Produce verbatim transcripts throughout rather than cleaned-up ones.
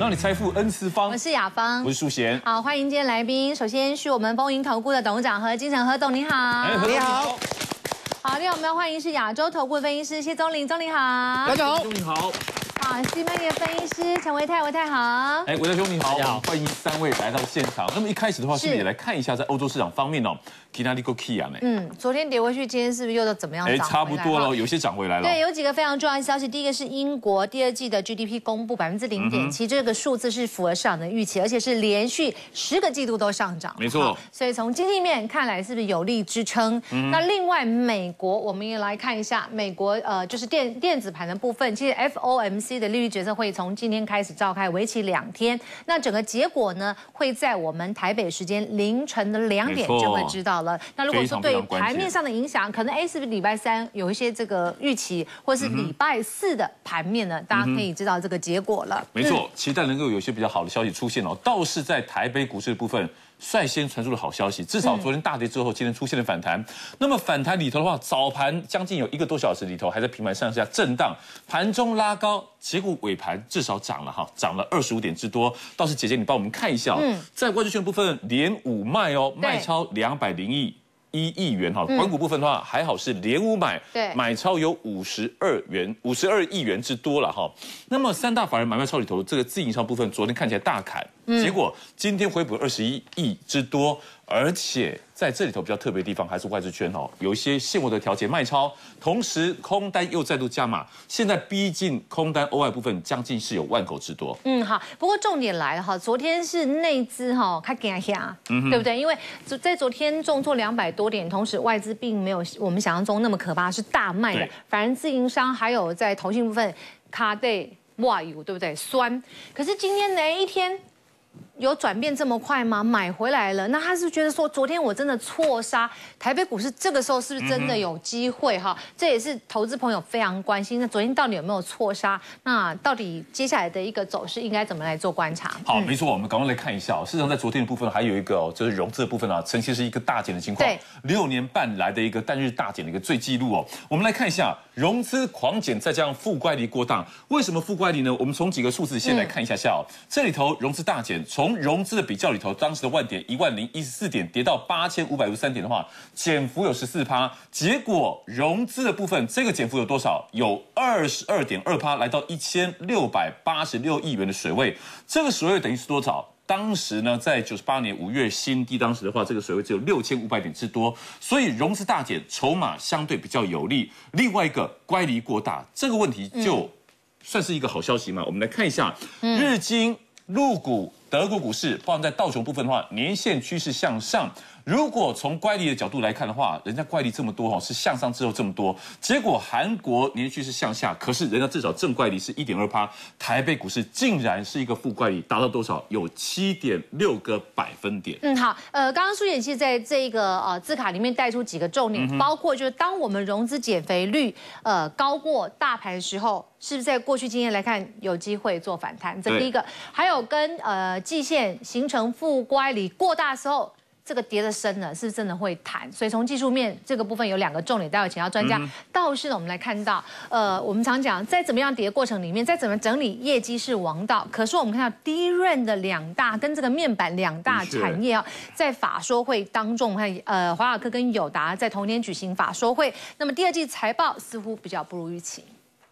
让你财富 N 次方。 我是雅芳， 我是淑贤。 好，欢迎今天来宾。首先是我们丰盈投顾的董事长何金城何董，你好。 哎，何董你好。 好，另外我们要欢迎是亚洲投顾分析师谢宗霖，宗霖好。 大家好， 宗霖好。 好，西门的分析师陈维泰，维泰好。 哎，维泰兄你好， 好， 欢迎三位来到现场。那么一开始的话，是不是也来看一下在欧洲市场方面哦 ，Kinalico Kia 呢？ 嗯，昨天跌回去，今天是不是又怎么样？ 哎，差不多了，有些涨回来了。 对，有几个非常重要的消息。第一个是英国第二季的 G D P 公布百分之零点七，这个数字是符合市场的预期，而且是连续十个季度都上涨。 没错。 所以从经济面看来，是不是有力支撑？嗯、那另外，美国我们也来看一下，美国呃就是电电子盘的部分，其实 F O M C 的利率决策会从今天开始召开，为期两天。那整个结果呢，会在我们台北时间凌晨的两点就会知道了。那如果说对盘面上的影响，可能哎是不是礼拜三有一些这个预期，或是礼拜四的盘面呢？大家可以知道这个结果了。 没错，期待能够有一些比较好的消息出现哦。倒是在台北股市的部分。 率先传出了好消息，至少昨天大跌之后，今天出现了反弹。那么反弹里头的话，早盘将近有一个多小时里头还在平盘上下震荡，盘中拉高，结果尾盘至少涨了哈，涨了二十五点之多。倒是姐姐，你帮我们看一下，嗯，在外资圈部分连五卖哦，卖超两百零亿。 一亿元哈，管股部分的话还好是连五买， 对， 买超有五十二元，五十二亿元之多了哈。那么三大法人买卖超里头，这个自营商部分昨天看起来大砍，嗯、结果今天回补二十一亿之多，而且在这里头比较特别的地方还是外资圈哦，有一些现货的调节卖超，同时空单又再度加码，现在逼近空单 O I 部分将近是有万口之多。 嗯，好，不过重点来了哈，昨天是内资哈开给下，嗯，对不对？因为在昨天重挫两百多。 多点，同时外资并没有我们想象中那么可怕，是大卖的。反而自营商还有在投信部分卡对哇油，对不对？酸。可是今天呢，一天有转变这么快吗？买回来了，那他是觉得说，昨天我真的错杀台北股市，这个时候是不是真的有机会哈？嗯、这也是投资朋友非常关心。那昨天到底有没有错杀？那到底接下来的一个走势应该怎么来做观察？ 好，嗯、没错，我们赶快来看一下哦。事实上，在昨天的部分还有一个哦，就是融资的部分啊，呈现是一个大减的情况。对，六年半来的一个单日大减的一个最纪录哦。我们来看一下融资狂减，再加上负乖离过大，为什么负乖离呢？我们从几个数字先来看一下下哦。嗯、这里头融资大减，从融资的比较里头，当时的万点一万零一十四点跌到八千五百五十三点的话，减幅有十四趴。结果融资的部分，这个减幅有多少？有二十二点二趴，来到一千六百八十六亿元的水位。这个水位等于是多少？当时呢，在九十八年五月新低，当时的话，这个水位只有六千五百点之多，所以融资大减，筹码相对比较有利。另外一个乖离过大，这个问题就算是一个好消息嘛。我们来看一下日经、陆股。 德国股市，包含在道琼部分的话，年线趋势向上。如果从乖离的角度来看的话，人家乖离这么多哈，是向上之后这么多。结果韩国年趋势向下，可是人家至少正乖离是 一点二趴，台北股市竟然是一个负乖离，达到多少？有 七点六个百分点。嗯， 好，呃，刚刚舒妍其实在这个呃字卡里面带出几个重点，嗯、包括就是当我们融资减肥率呃高过大盘的时候。 是不是在过去经验来看有机会做反弹？这第一个，还有跟呃季线形成负乖离过大的时候，这个跌的深了，是不是真的会弹？所以从技术面这个部分有两个重点，待会请教专家。嗯、倒是呢，我们来看到，呃，我们常讲，在怎么样跌的过程里面，在怎么整理业绩是王道。可是我们看到低润的两大跟这个面板两大产业啊，在法说会当中，看呃华尔科跟友达在同天举行法说会，那么第二季财报似乎比较不如预期。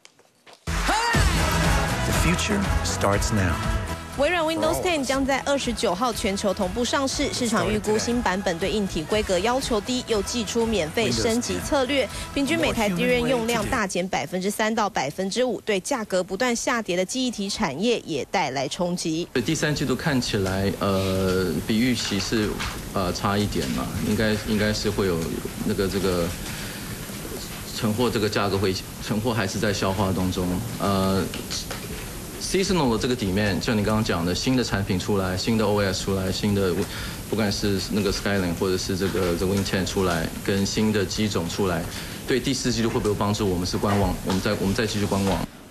The future starts now. 微软 Windows 十将在二十九号全球同步上市，市场预估新版本对硬体规格要求低，又祭出免费升级策略，平均每台 D R A M 用量大减百分之三到百分之五，对价格不断下跌的记忆体产业也带来冲击。 第三季度看起来，呃，比预期是呃差一点嘛，应该应该是会有那个这个。 存货这个价格会，存货还是在消化当中。呃 ，seasonal 的这个底面，像你刚刚讲的，新的产品出来，新的 O S 出来，新的不管是那个 Skyline 或者是这个这 Win 十出来，跟新的机种出来，对第四季度会不会有帮助？我们是观望，我们再我们再继续观望。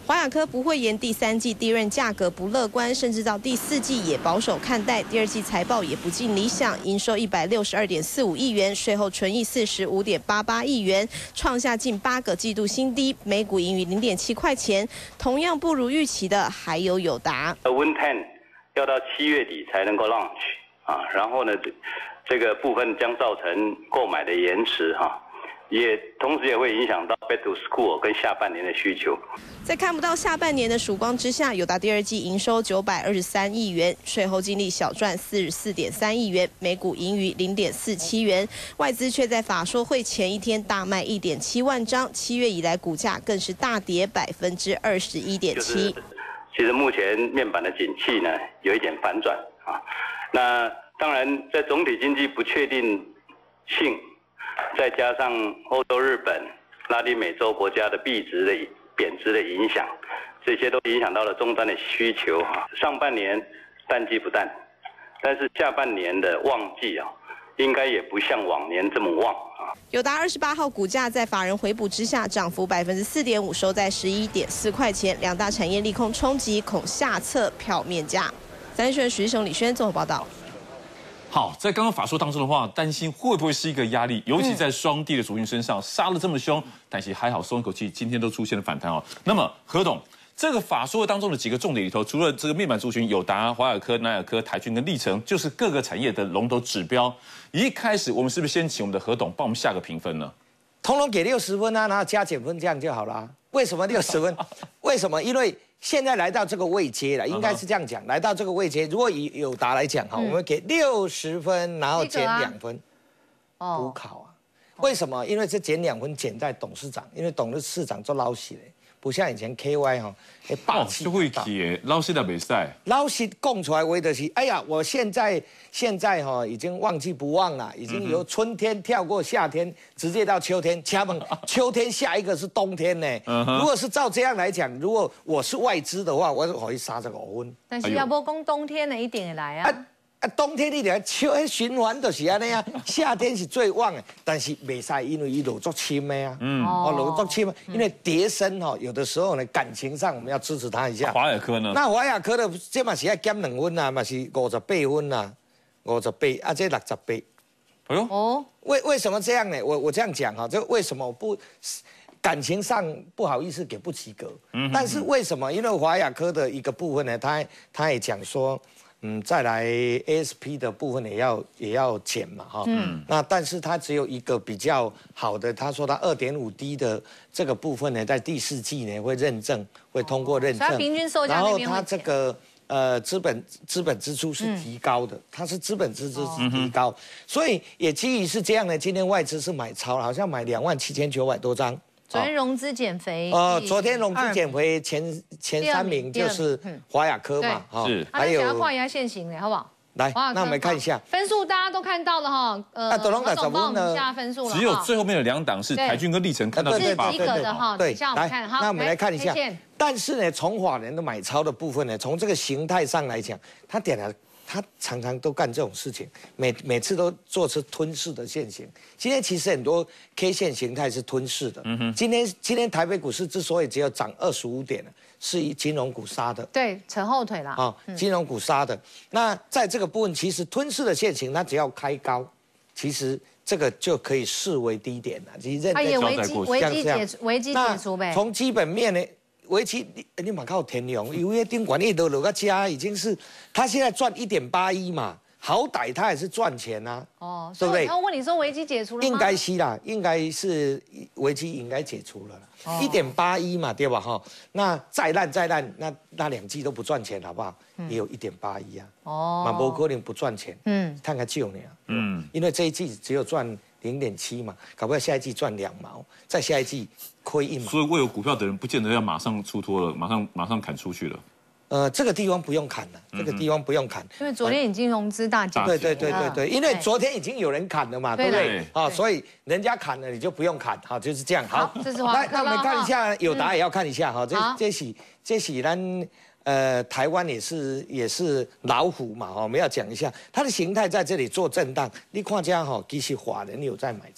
华亚科不会言第三季第一润价格不乐观，甚至到第四季也保守看待，第二季财报也不尽理想，营收一百六十二点四五亿元，税后纯益四十五点八八亿元，创下近八个季度新低，每股盈余零点七块钱。同样不如预期的还有友达。 Win Ten 要到七月底才能够 launch 啊，然后呢，这这个部分将造成购买的延迟哈、啊。也同时也会影响到 Back to School 跟下半年的需求。 在看不到下半年的曙光之下，友达第二季营收九百二十三亿元，税后净利小赚四十四点三亿元，每股盈余零点四七元。外资却在法说会前一天大卖一点七万张，七月以来股价更是大跌百分之二十一点七。 其实目前面板的景气呢有一点反转啊，那当然在总体经济不确定性。再加上欧洲、日本、拉丁美洲国家的币值的贬值的影响，这些都影响到了终端的需求哈。上半年淡季不淡，但是下半年的旺季啊，应该也不像往年这么旺啊。 友达二十八号股价在法人回补之下涨幅百分之四点五，收在十一点四块钱。两大产业利空冲击，恐下测票面价。三选徐志雄、李轩综合报道。 好，在刚刚法说当中的话，担心会不会是一个压力，尤其在双帝的族群身上杀了这么凶，但是还好松一口气，今天都出现了反弹哦。那么何董，这个法说当中的几个重点里头，除了这个面板族群，友达、华亚科、南亚科、台军跟力成，就是各个产业的龙头指标。一开始我们是不是先请我们的何董帮我们下个评分呢？ 通通给六十分啊，然后加减分这样就好了。为什么六十分？为什么？因为现在来到这个位阶了，应该是这样讲。来到这个位阶，如果以友达来讲哈，我们给六十分，然后减两分，补考啊。为什么？因为这减两分减在董事长，因为董事长做老死嘞，不像以前 K Y 哈，哎霸气就会起老死的比赛， 老死供出来为的是，哎呀，我现在现在哈已经忘记不忘了，已经由春天跳过夏天，直接到秋天。请问秋天下一个是冬天呢？如果是照这样来讲，如果我是外资的话，我就可以杀这个五分。 但是要不讲冬天的一定会来啊。 啊啊，冬天你俩秋循环就是安尼啊，夏天是最旺的，但是袂使因为伊落足深的啊，嗯，哦落足深，因为跌升哈，有的时候呢感情上我们要支持他一下。 华亚科呢？ 那华亚科的这嘛是要减两分啊，嘛是五十八分啊，五十八啊，这六十八。 哎呦， 哦， 为为什么这样呢？我我这样讲哈，这为什么我不感情上不好意思给不及格？嗯，但是为什么？因为华亚科的一个部分呢，他他也讲说。嗯，再来 A S P 的部分也要也要减嘛，哈，嗯，那但是它只有一个比较好的，他说它 二点五 D 的这个部分呢，在第四季呢会认证，会通过认证， 所以平均售价那边会减。 然后它这个呃资本资本支出是提高的，它是资本支出是提高，所以也基于是这样呢，今天外资是买超了，好像买两万七千九百多张。 昨天融资减肥， 呃，昨天融资减肥前前三名就是华亚科嘛， 哈， 是， 还有画一下现行的好不好？ 来，那我们看一下分数，大家都看到了哈，呃，何总帮我们下分数了， 只有最后面的两档是台军跟力成看到是及格的哈， 对， 来， 那我们来看一下，但是呢，从法人的买超的部分呢，从这个形态上来讲，他点了。他常常都干这种事情，每每次都做出吞噬的现形。今天其实很多 K 线形态是吞噬的。嗯、今天今天台北股市之所以只有涨二十五点，是以金融股杀的。 对，扯后腿啦。啊、 哦，金融股杀的。那在这个部分，其实吞噬的现形，它只要开高，其实这个就可以视为低点了。其实认真交代过去，危机解除，危机解除呗。 从基本面呢？围棋你你蛮靠天龙，因为丁管理都落个家已经是，他现在赚一点八一嘛，好歹他也是赚钱啊，哦，对不对？ 然后问你说危机解除了吗？ 应该是啦，应该是危机应该解除了啦，一点八一嘛，对吧？哈，那再烂再烂，那那两季都不赚钱，好不好？嗯、也有一点八一啊，哦，马博可能不赚钱，嗯，看看旧年，嗯，因为这一季只有赚零点七嘛，搞不好下一季赚两毛，再下一季。亏一毛， 所以握有股票的人不见得要马上出脱了，马上马上砍出去了。 呃，这个地方不用砍了，这个地方不用砍， 因为昨天已经融资大减。 对对对对对，因为昨天已经有人砍了嘛，对不对？啊，所以人家砍了你就不用砍，好，就是这样。好， 这是来， 那我们看一下友达也要看一下哈，这这是这是咱呃台湾也是也是老虎嘛哈，我们要讲一下它的形态在这里做震荡，你看这样哈，其实法人有在买超。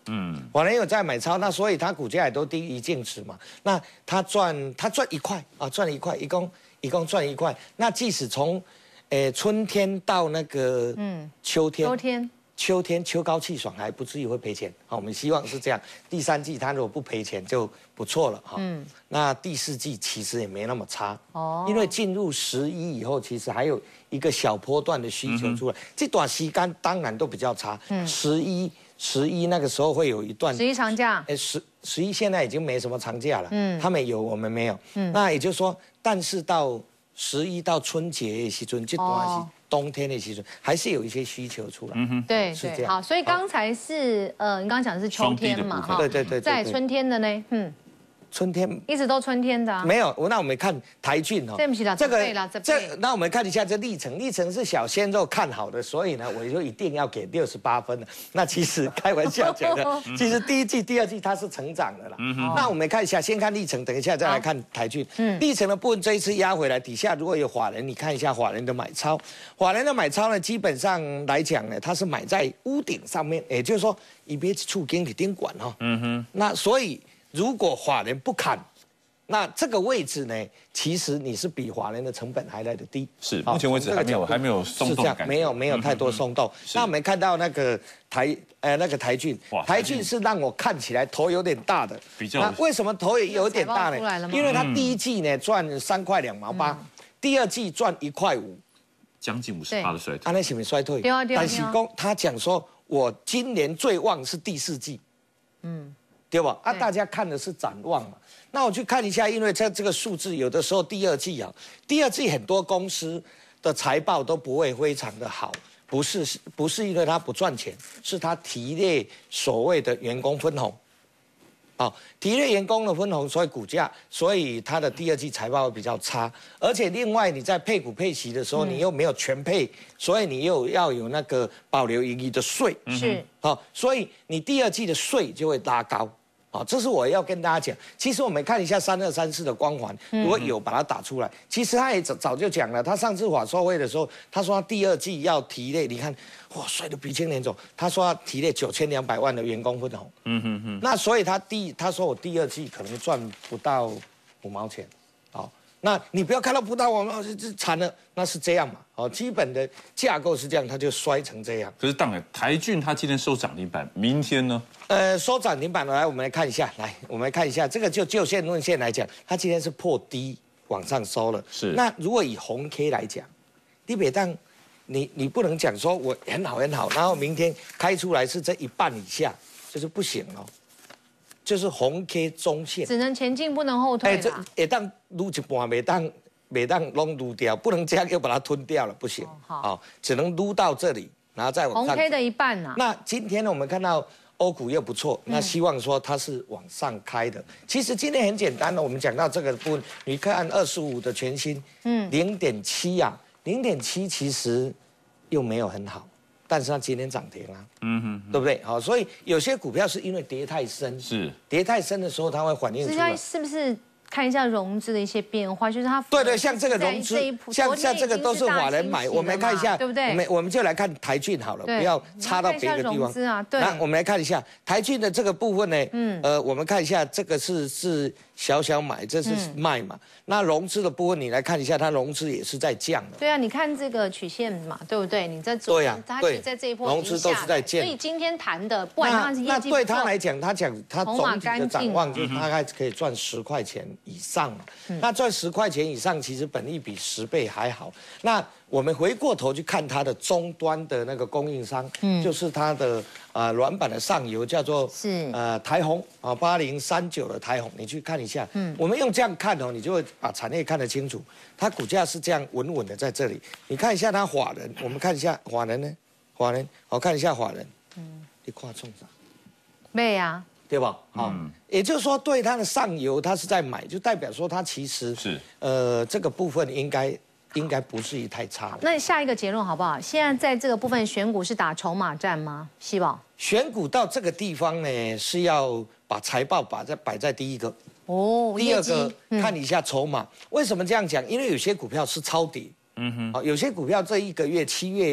嗯，法人有在买超，那所以它股价也都低于净值嘛。那它赚它赚一块啊，赚一块，一共一共赚一块。那即使从，诶春天到那个嗯秋天， 秋天。 秋天秋高气爽，还不至于会赔钱。好，我们希望是这样。第三季它如果不赔钱就不错了哈。嗯。那第四季其实也没那么差哦，因为进入十一以后，其实还有一个小波段的需求出来。嗯、这段时间当然都比较差。嗯。十一十一那个时候会有一段十一长假。 哎，十十一现在已经没什么长假了。嗯。他们有，我们没有。嗯。那也就是说，但是到十一到春节的时阵，这段是。哦冬天的时候还是有一些需求出来，嗯哼， 对，是这样。好，所以刚才是呃，你刚刚讲的是秋天嘛，哈， 对对对。 在春天的呢，嗯， 春天一直都春天的啊。 没有，那我们看台骏哈， 这个这，那我们看一下这历程，历程是小鲜肉看好的，所以呢，我就一定要给六十八分了。那其实开玩笑讲的，其实第一季、第二季它是成长的啦。嗯哼。那我们看一下，先看历程，等一下再来看台骏。嗯。历程的部分这一次压回来，底下如果有法人，你看一下法人的买超，法人的买超呢，基本上来讲呢，它是买在屋顶上面，也就是说，一边触经理顶管哈。嗯哼。那所以如果法人不砍。那这个位置呢，其实你是比华人的成本还来得低。 是，目前为止还没有还没有松动的感觉， 没有没有太多松动。那我们看到那个台呃那个台骏，台骏是让我看起来头有点大的。 比较。 那为什么头也有点大呢？因为它第一季呢赚三块两毛八，第二季赚一块五， 将近五十趴的衰退。 啊，那是不是衰退？ 对啊对啊。 但是公他讲说，我今年最旺是第四季。嗯。对吧？啊，大家看的是展望嘛。那我去看一下，因为在这个数字，有的时候第二季啊，第二季很多公司的财报都不会非常的好，不是不是因为它不赚钱，是它提列所谓的员工分红。哦，提列员工的分红，所以股价，所以它的第二季财报会比较差。而且另外你在配股配息的时候，你又没有全配，所以你又要有那个保留盈余的税。 是。 好，所以你第二季的税就会拉高。好，这是我要跟大家讲。其实我们看一下三二三四的光环，如果有把它打出来，其实他也早早就讲了。他上次法说会的时候，他说他第二季要提列，你看，哇，帅得鼻青脸肿。他说要提列九千两百万的员工分红。嗯哼哼。那所以他第他说我第二季可能赚不到五毛钱。好，那你不要看到不到五毛钱就惨了，那是这样嘛？哦，基本的架构是这样，它就摔成这样。 可是当然，台骏它今天收涨停板，明天呢？ 呃，收涨停板来，我们来看一下，来，我们来看一下，这个就就线论线来讲，它今天是破低往上收了。 是。 那如果以红 K 来讲，你别当，你你不能讲说我很好很好，然后明天开出来是这一半以下，这是不行哦。就是红 K 中线， 只能前进不能后退。哎，这也当撸一半，没当。每当弄撸掉，不能这样又把它吞掉了，不行。好，好，只能撸到这里，然后再往上。 红 K 的一半呐、啊。 那今天呢，我们看到欧股又不错，那希望说它是往上开的。嗯、其实今天很简单的，我们讲到这个部分，你看二十五的全新，嗯，零点七呀，零点七其实又没有很好，但是它今天涨停啊，嗯哼，对不对？好，所以有些股票是因为跌太深， 是跌太深的时候，它会反映出来， 是不是？看一下融资的一些变化，就是它对对，像这个融资，像像这个都是法人买，我们看一下， 对不对？ 我们我们就来看台骏好了，不要插到别的地方。 啊，对。 那我们来看一下台骏的这个部分呢，嗯，呃，我们看一下这个是是小小买，这是卖嘛。那融资的部分你来看一下，它融资也是在降的。 对啊，你看这个曲线嘛，对不对？你在做， 对呀， 它其实在这一波融资都是在降。 所以今天谈的，不管它是业绩， 那对他来讲，他讲他总体的展望就是大概可以赚十块钱以上嘛。那赚十块钱以上，其实本益比十倍还好。那我们回过头去看它的终端的那个供应商，嗯，就是它的呃软板的上游叫做是呃台宏啊八零三九的台宏，你去看一下，嗯，我们用这样看哦，你就会把产业看得清楚。它股价是这样稳稳的在这里，你看一下它法人，我们看一下法人呢，法人，我看一下法人，嗯，你看冲啥？ 没呀。 对吧？好、嗯，也就是说，对它的上游，它是在买，就代表说它其实是呃这个部分应该应该不至于太差了。 那下一个结论好不好？现在在这个部分选股是打筹码战吗？希望选股到这个地方呢，是要把财报摆在摆在第一个哦，第二个、嗯、看一下筹码。为什么这样讲？因为有些股票是超跌，嗯哼，好，有些股票这一个月七月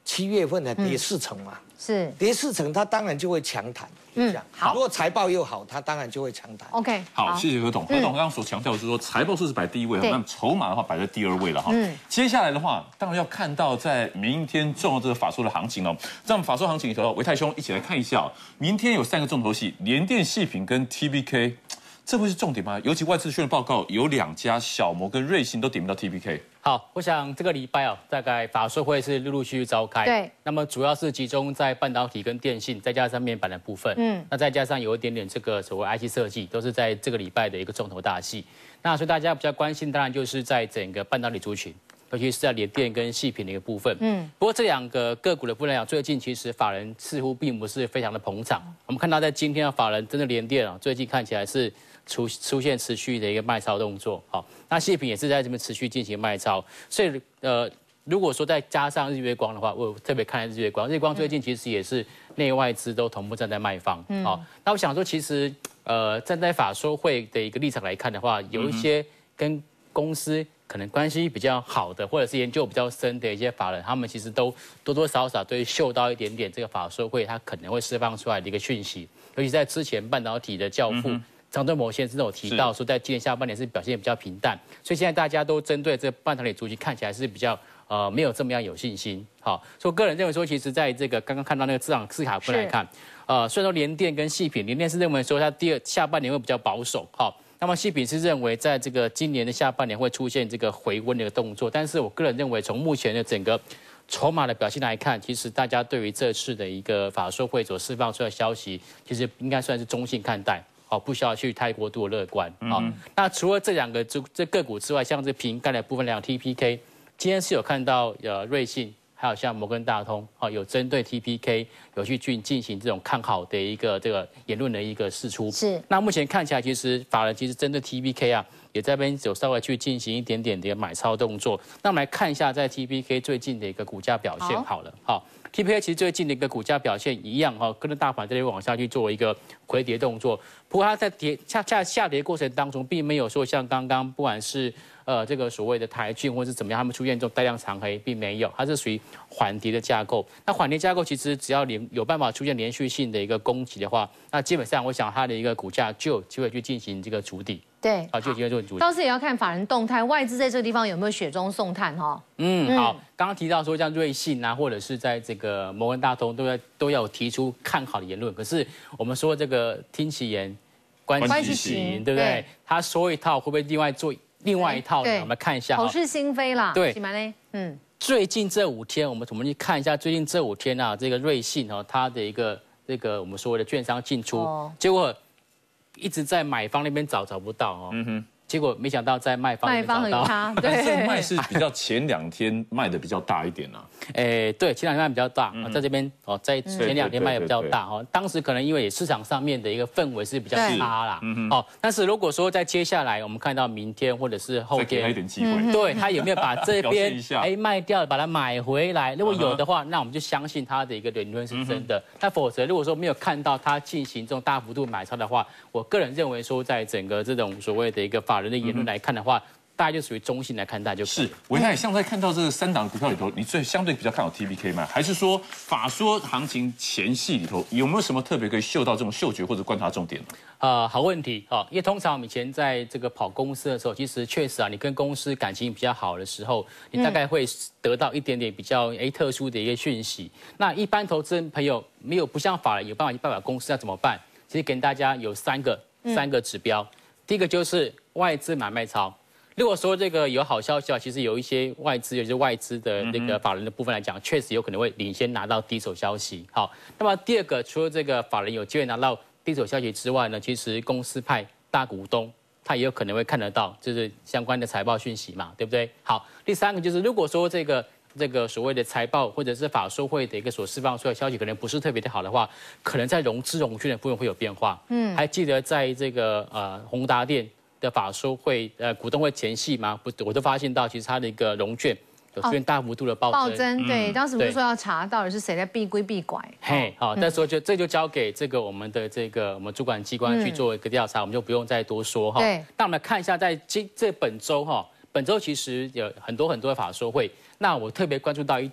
七月份的跌四成嘛， 是跌四成，它当然就会强弹。嗯，好，如果财报又好，它当然就会强弹。 OK， 好，谢谢何董。何董刚刚所强调的是说，财报数是摆第一位，那么筹码的话摆在第二位了哈。嗯，接下来的话，当然要看到在明天重要这个法说的行情哦。在我们法说行情里头，维泰兄一起来看一下哦。明天有三个重头戏，联电、细品跟 T B K。这会是重点吗？尤其外资宣的报告有两家小摩跟瑞信都点名到 T B K。 好，我想这个礼拜哦，大概法说会是陆陆续续召开。 对。 那么主要是集中在半导体跟电信，再加上面板的部分。嗯。那再加上有一点点这个所谓 I C 设计，都是在这个礼拜的一个重头大戏。那所以大家比较关心，当然就是在整个半导体族群，尤其是在联电跟细品的一个部分。嗯。不过这两个个股的部分来讲，最近其实法人似乎并不是非常的捧场。我们看到在今天的法人真的联电啊，最近看起来是。出出现持续的一个卖超动作，好，那细品也是在这边持续进行卖超，所以呃，如果说再加上日月光的话，我特别看日月光，日月光最近其实也是内外资都同步站在卖方，嗯，好，那我想说，其实呃，站在法说会的一个立场来看的话，有一些跟公司可能关系比较好的，或者是研究比较深的一些法人，他们其实都多多少少都会嗅到一点点这个法说会它可能会释放出来的一个讯息，尤其在之前半导体的教父。嗯张忠谋先生有提到说，在今年下半年是表现比较平淡，所以现在大家都针对这半导体族群看起来是比较呃没有这么样有信心。好，所以我个人认为说，其实在这个刚刚看到那个市场市卡分来看，呃，虽然说联电跟细品，联电是认为说它第二下半年会比较保守，好，那么细品是认为在这个今年的下半年会出现这个回温的一个动作，但是我个人认为从目前的整个筹码的表现来看，其实大家对于这次的一个法说会所释放出的消息，其实应该算是中性看待。好，不需要去太过度的乐观。好，嗯、那除了这两个这这个股之外，像这瓶盖的部分来讲 ，T P K 今天是有看到呃瑞信，还有像摩根大通，啊，有针对 T P K 有去进进行这种看好的一个这个言论的一个释出。是。那目前看起来，其实法人其实针对 T P K 啊，也在这边有稍微去进行一点点的买超动作。那我们来看一下在 T P K 最近的一个股价表现好了。好。T P K 其实最近的一个股价表现一样哈，跟着大盘这边往下去做一个回跌动作。不过它在跌下下下跌过程当中，并没有说像刚刚不管是呃这个所谓的台骏或是怎么样，他们出现这种带量长黑，并没有，它是属于缓跌的架构。那缓跌架构其实只要连有办法出现连续性的一个攻击的话，那基本上我想它的一个股价就有机会去进行这个筑底。 对， 好，就有机会做筑底。 倒是也要看法人动态，外资在这个地方有没有雪中送炭哈。 嗯，好，刚刚提到说像瑞信啊，或者是在这个摩根大通都要都要提出看好的言论，可是我们说这个听其言，观其行，对不对？他说一套，会不会另外做另外一套呢？我们看一下， 口是心非啦。 对， 嗯， 最近这五天，我们我们去看一下最近这五天啊，这个瑞信哦，它的一个这个我们所谓的券商进出，哦、结果一直在买方那边找找不到哦。嗯哼。结果没想到在卖方卖方很差， 对，这卖是比较前两天卖的比较大一点啊。 诶，对，前两天卖比较大，嗯、在这边哦，在前两天卖的比较大哦。当时可能因为市场上面的一个氛围是比较差啦，哦，但是如果说在接下来我们看到明天或者是后天， 再给他一点机会， 对他有没有把这边哎卖掉，把它买回来？如果有的话，那我们就相信他的一个理论是真的。那否则如果说没有看到他进行这种大幅度买超的话，我个人认为说，在整个这种所谓的一个法人的言论来看的话，大家就属于中性来看待就可以。 是，维泰像在看到这个三档股票里头，你最相对比较看好 T P K 吗？还是说法说行情前戏里头有没有什么特别可以嗅到这种嗅觉或者观察重点呢？ 呃，好问题哦，因为通常我们以前在这个跑公司的时候，其实确实啊，你跟公司感情比较好的时候，你大概会得到一点点比较诶特殊的一个讯息。那一般投资人朋友没有不像法人有办法去代表公司要怎么办？其实给大家有三个三个指标，第一个就是外资买卖超。如果说这个有好消息啊，其实有一些外资，有些外资的那个法人的部分来讲，确实有可能会领先拿到第一手消息。好，那么第二个，除了这个法人有机会拿到第一手消息之外呢，其实公司派大股东他也有可能会看得到，就是相关的财报讯息嘛，对不对？好，第三个就是如果说这个这个所谓的财报或者是法说会的一个所释放出来的消息可能不是特别的好的话，可能在融资融券的部分会有变化。嗯，还记得在这个呃宏达电的法说会，呃，股东会前夕吗？不，我都发现到，其实它的一个融券有出现大幅度的暴增。 暴增，对，当时不是说要查到底是谁在避规避拐？ 嘿，好，那时候就这就交给这个我们的这个我们主管机关去做一个调查，我们就不用再多说哈。对，那我们来看一下，在这这本周哈，本周其实有很多很多的法说会，那我特别关注到一档。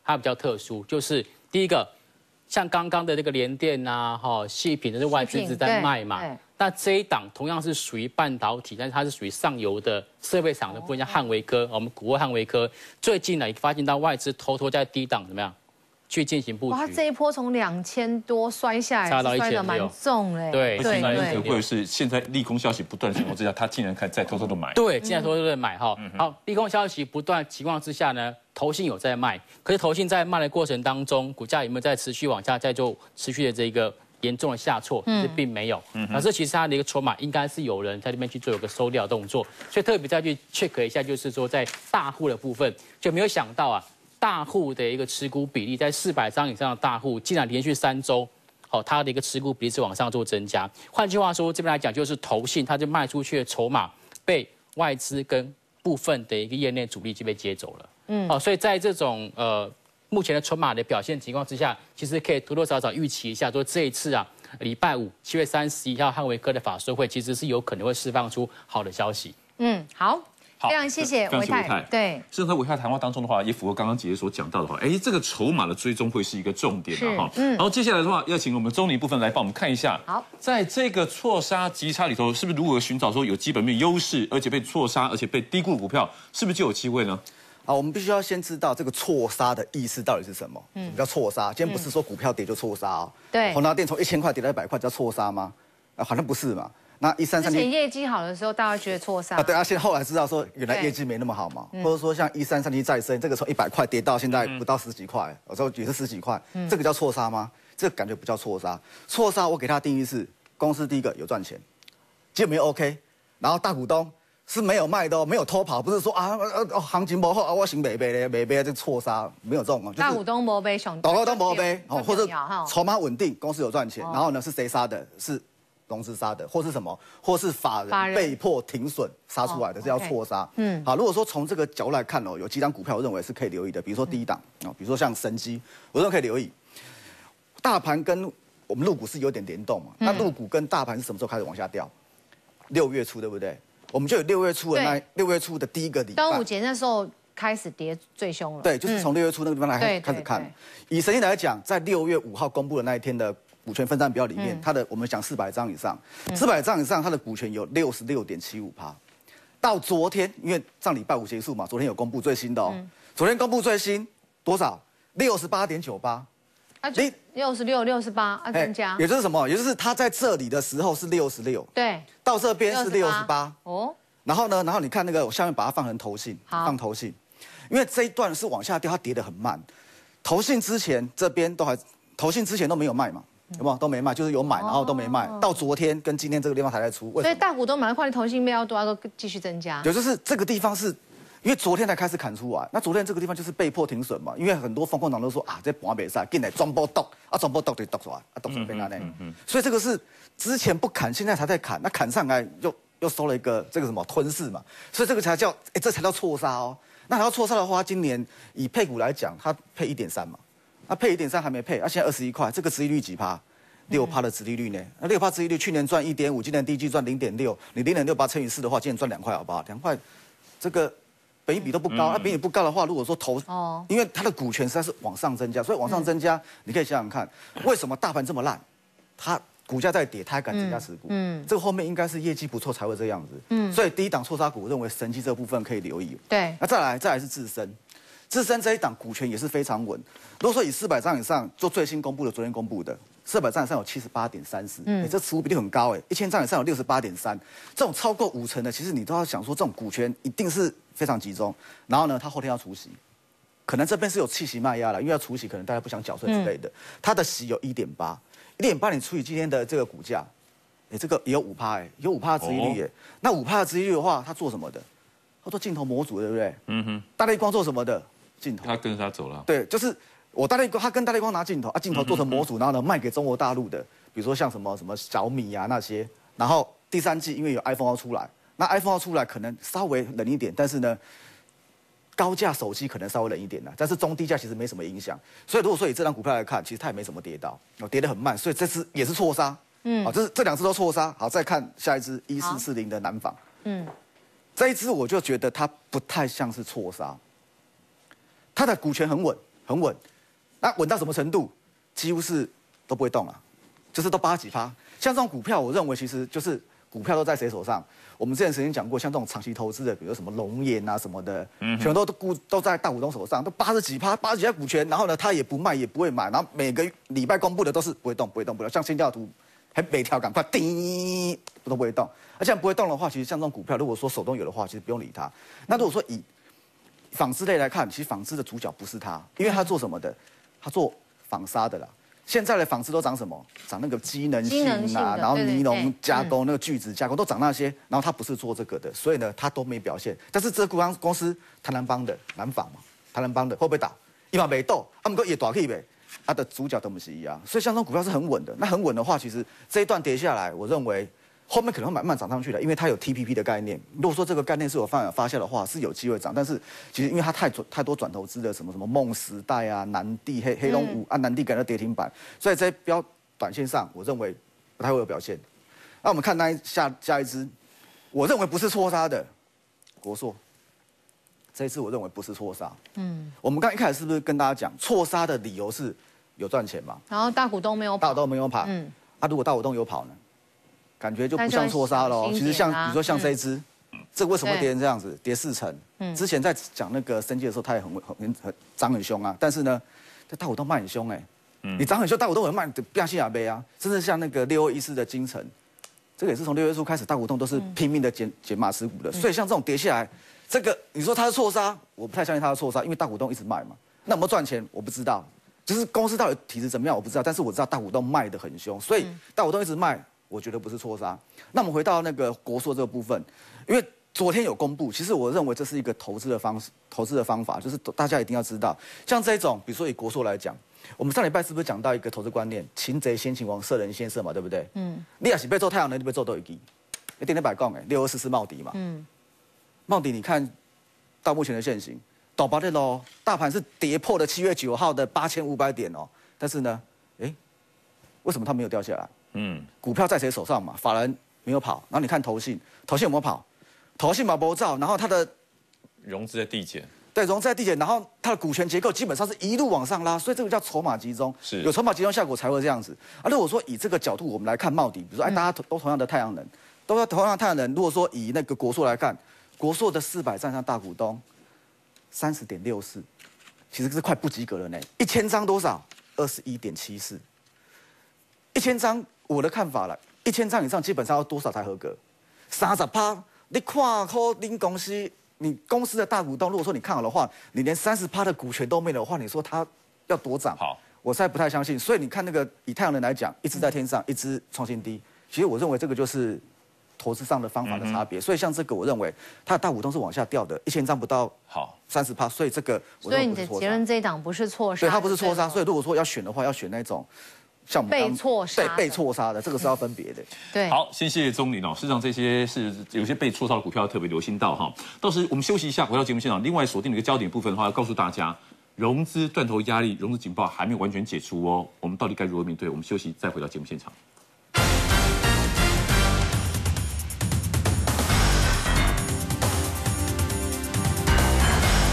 它比较特殊，就是第一个，像刚刚的这个联电呐，哈，细品的是外资一直在卖嘛。那这一档同样是属于半导体，但是它是属于上游的设备厂的部分，像汉维科，我们股货汉维科，最近呢也发现到外资偷偷在低档怎么样去进行布局。 哇，这一波从两千多摔下来， 杀到摔得蛮重嘞。 对对对，或者是现在利空消息不断的情况之下，他竟然开始在偷偷的买。 对，竟然偷偷的买哈。好，利空消息不断情况之下呢，投信有在卖，可是投信在卖的过程当中，股价有没有在持续往下，在做持续的这个严重的下挫？其实并没有。可是其实它的一个筹码应该是有人在这边去做有个收掉动作，所以特别再去 check 一下，就是说在大户的部分就没有想到啊。大户的一个持股比例在四百张以上的大户，竟然连续三周，好、哦，它的一个持股比例是往上做增加。换句话说，这边来讲就是投信，它就卖出去的筹码被外资跟部分的一个业内主力就被接走了。嗯，好、哦，所以在这种呃目前的筹码的表现情况之下，其实可以多多少少预期一下，说这一次啊，礼拜五七月三十一号汉维科的法说会，其实是有可能会释放出好的消息。 嗯，好。非常谢谢维泰。对， 事实上，维泰谈话当中的话，也符合刚刚姐姐所讲到的话，哎，这个筹码的追踪会是一个重点的哈。嗯。然后接下来的话，要请我们中尼部分来帮我们看一下。 好， 在这个错杀急差里头，是不是如何寻找说有基本面优势，而且被错杀，而且被低估的股票，是不是就有机会呢？ 好，我们必须要先知道这个错杀的意思到底是什么。嗯。什么叫错杀？今天不是说股票跌就错杀哦。 对。 宏达电从一千块跌到一百块叫错杀吗？啊，好像不是嘛。那一三三零之前业绩好的时候，大家觉得错杀啊，对啊，现在后来知道说原来业绩没那么好嘛，或者说像一三三七再生，这个从一百块跌到现在不到十几块，有时候也是十几块，这个叫错杀吗？这个感觉不叫错杀，错杀我给它定义是公司第一个有赚钱，基本面 OK， 然后大股东是没有卖的哦，没有偷跑，不是说啊呃行情不好啊我行没背嘞没背这错杀没有这种， 大股东没背熊， 大股东没背哦，或者筹码稳定，公司有赚钱，然后呢是谁杀的？是融资杀的，或是什么，或是法人被迫停损杀出来的，这叫错杀。嗯，好，如果说从这个角度来看哦，有几档股票我认为是可以留意的，比如说第一档啊，比如说像神基，我认为可以留意。大盘跟我们陆股是有点联动嘛，那陆股跟大盘是什么时候开始往下掉？六月初对不对？我们就有六月初的那六月初的第一个礼拜， 端午节那时候开始跌最凶了。 对，就是从六月初那个地方来开始看。以神基来讲，在六月五号公布的那一天的股权分散表里面，嗯、它的我们讲四百张以上，四百张以上，它的股权有六十六点七五趴。到昨天，因为上礼拜五结束嘛，昨天有公布最新的哦。嗯、昨天公布最新多少？六十八点九八。 啊，六十六、六十八啊，增加。 也就是什么？也就是它在这里的时候是六十六， 对， 到这边是六十八。 哦。 然后呢，然后你看那个，我下面把它放成投信，放投信，因为这一段是往下掉，它跌得很慢。投信之前这边都还，投信之前都没有卖嘛。有没有都没卖，就是有买，然后都没卖，哦、到昨天跟今天这个地方才在出。 所以大股东买的块，投信面要多，都继续增加。 对，就是这个地方是，因为昨天才开始砍出来，那昨天这个地方就是被迫停损嘛，因为很多风控党都说啊，这盘没赛，进来转波动，啊转波动就动出来，啊动出来变那内。所以这个是之前不砍，现在才在砍，那砍上来又又收了一个这个什么吞噬嘛，所以这个才叫，哎，这才叫错杀哦。那要错杀的话，今年以配股来讲，它配一点三嘛。那配一点三还没配，啊，现在二十一块，这个殖利率几趴？六趴的殖利率呢？那六趴殖利率，去年赚一点五，今年第一季赚零点六，你零点六八乘以四的话，今年赚两块，好不好？两块，这个本益比都不高，那本益比不高的话，如果说投，哦，因为它的股权实在是往上增加，所以往上增加，你可以想想看，为什么大盘这么烂，它股价在跌，它还敢增加持股？嗯，这个后面应该是业绩不错才会这样子。嗯，所以第一档错杀股，我认为神基这部分可以留意。 对， 那再来，再来是自身。自身这一档股权也是非常稳。如果说以四百张以上做最新公布的，昨天公布的四百张以上有七十八点三十，嗯，这持股比例很高哎，一千张以上有六十八点三，这种超过五成的，其实你都要想说，这种股权一定是非常集中。然后呢，它后天要除息，可能这边是有弃息卖压了，因为要除息，可能大家不想缴税之类的。它的息有一点八，一点八你除以今天的这个股价，哎，这个也有五趴哎，有五趴的殖利率耶。那五趴的殖利率的话，它做什么的？它做镜头模组，对不对？嗯哼。大立光做什么的？镜头， 他跟着他走了。 对，就是我大立光，他跟大立光拿镜头啊，镜头做成模组，然后呢卖给中国大陆的，比如说像什么什么小米啊那些。然后第三季因为有 iPhone 要出来，那 iPhone 要出来可能稍微冷一点，但是呢，高价手机可能稍微冷一点啦，但是中低价其实没什么影响。所以如果说以这张股票来看，其实它也没什么跌到，哦，跌得很慢，所以这次也是错杀。嗯，好，这是这两只都错杀。好，再看下一只一四四零的南纺，嗯，这一只我就觉得它不太像是错杀。它的股权很稳， 很稳。那稳到什么程度？几乎是都不会动了，就是都八十几趴。像这种股票，我认为其实就是股票都在谁手上？我们之前曾经讲过，像这种长期投资的，比如什么龙岩啊什么的，嗯，全都都股都在大股东手上，都八十几趴，八十几趴股权，然后呢，他也不卖，也不会买，然后每个礼拜公布的都是不会动，不会动，不会动，像心跳图，还每条赶快叮，都不会动。而且不会动的话，其实像这种股票，如果说手动有的话，其实不用理它。那如果说以纺织类来看，其实纺织的主角不是它，因为它做什么的？它做纺纱的啦。现在的纺织都长什么？长那个机能性啊，然后尼龙加工、那个聚酯加工都长那些，然后它不是做这个的，所以呢，它都没表现。但是这个公司台南帮的南纺嘛，台南帮的会不会倒？一嘛没倒，他们都也倒去呗。它的主角都不是一样，所以像这种股票是很稳的。那很稳的话，其实这一段跌下来，我认为后面可能会慢慢涨上去的，因为它有 T P P 的概念。如果说这个概念是有发发酵的话，是有机会涨。但是其实因为它太太多转投资的什么什么梦时代啊、南地黑黑龙五、嗯、啊，南地改到跌停板，所以在标短线上，我认为不太会有表现。那我们看那一下下一支，我认为不是错杀的国硕，这一次我认为不是错杀。嗯，我们刚一开始是不是跟大家讲错杀的理由是有赚钱嘛？ 然后大股东没有跑， 大股东没有跑。嗯，啊，如果大股东有跑呢？感觉就不像错杀喽。其实像比如说像这一支，嗯、这个为什么会跌成这样子？跌四成。嗯。之前在讲那个生技的时候，它也很很很很涨很凶啊。但是呢，这大股东卖很凶哎、欸。嗯。你涨很凶，大股东有卖，变西亚杯啊。甚至像那个六二一四的金城，这个也是从六月初开始，大股东都是拼命的减减码持股的。嗯、所以像这种跌下来，这个你说它是错杀，我不太相信它是错杀，因为大股东一直卖嘛。那有没有赚钱？我不知道。就是公司到底体质怎么样，我不知道。但是我知道大股东卖的很凶，所以大股东一直卖。我觉得不是错杀。那我们回到那个国硕这个部分，因为昨天有公布，其实我认为这是一个投资的方式，投资的方法，就是大家一定要知道，像这种，比如说以国硕来讲，我们上礼拜是不是讲到一个投资观念，擒贼先擒王，射人先射嘛，对不对？嗯。你也是被做太阳能，你被做都一记，一点点摆杠哎，六二四是茂迪嘛。嗯。茂迪，你看到目前的现形，倒拔的喽，大盘是跌破了七月九号的八千五百点哦，但是呢，哎，为什么它没有掉下来？嗯，股票在谁手上嘛？法人没有跑，然后你看投信，投信有没有跑？投信嘛不照，然后它的融资在递减， 对，融资在递减，然后它的股权结构基本上是一路往上拉，所以这个叫筹码集中， 是有筹码集中效果才会这样子。啊，如果说以这个角度我们来看茂迪，比如说哎，大家都同样的太阳能，都要同样的太阳能，如果说以那个国硕来看，国硕的四百站上大股东三十点六四，其实是快不及格了呢。一千张多少？二十一点七四，一千张。我的看法了，一千张以上基本上要多少才合格？三十趴，你看好您公司，你公司的大股东，如果说你看好的话，你连三十趴的股权都没有的话，你说它要多涨？ 好， 我实在不太相信。所以你看那个以太阳能来讲，一只在天上，一只创新低。其实我认为这个就是投资上的方法的差别。嗯、所以像这个，我认为它的大股东是往下掉的，一千张不到好三十趴，所以这个我所以你的结论这一档不是错杀， 对，它不是错杀。所以如果说要选的话，要选那种。像我们被错杀， 对，被错杀的，这个是要分别的。 对， 好，先谢谢钟林哦。事实上，这些是有些被错杀的股票，特别留心到哈。到时我们休息一下，回到节目现场，另外锁定的一个焦点部分的话，要告诉大家，融资断头压力、融资警报还没有完全解除哦。我们到底该如何面对？我们休息再回到节目现场。